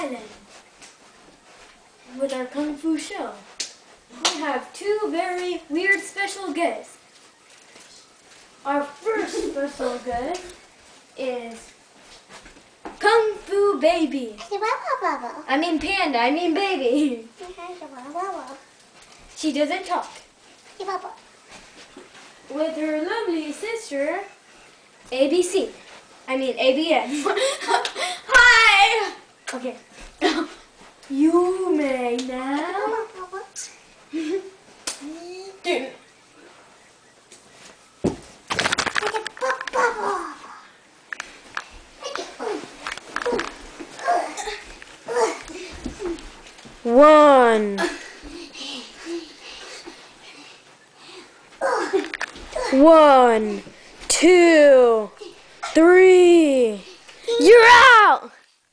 Island with our Kung Fu show. We have two very weird special guests. Our first special guest is Kung Fu Baby. I mean Panda, I mean baby. She doesn't talk. With her lovely sister, ABC. I mean ABS. Hi! Okay. You may now. One. One, two, three. You're out!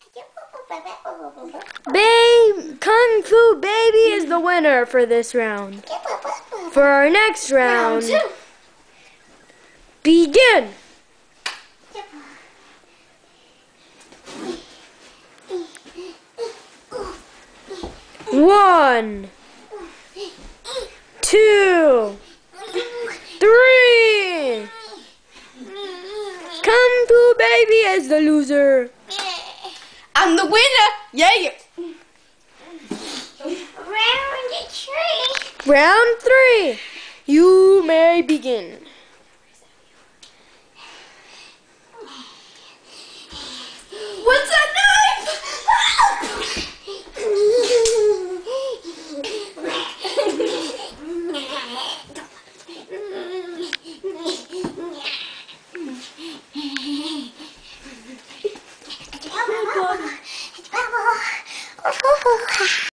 Kung Fu Baby is the winner for this round. For our next round, begin! One, two, three. Kung Fu Baby is the loser. I'm the winner! Yeah! Round three. You may begin. What's that knife?